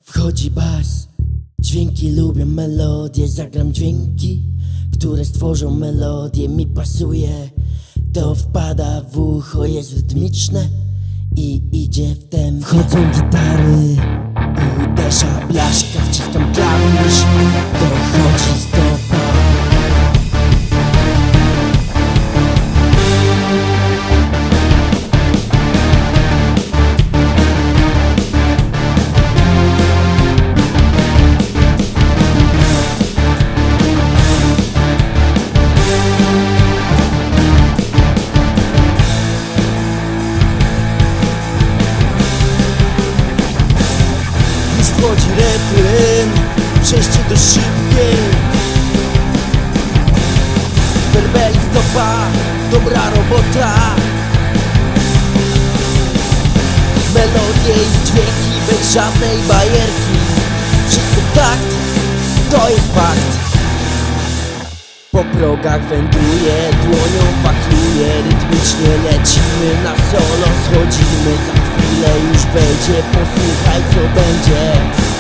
Wchodzi bas, dźwięki lubią melodię. Zagram dźwięki, które stworzą melodię. Mi pasuje, to wpada w ucho. Jest rytmiczne i idzie w tempo. Wchodzą gitary, uderza blaszka. Wciskam klawisz, dochodzi stopa. Wchodzi refren, przejście do szybkiej. Werbelik stopa, dobra robota. Melodie i dźwięki bez żadnej bajerki. Wszystko w takt, to jest fakt. Po progach wędruje, dłonią wachluje. Rytmicznie lecimy na solo, schodzimy. Za chwilę już będzie, posłuchaj co będzie.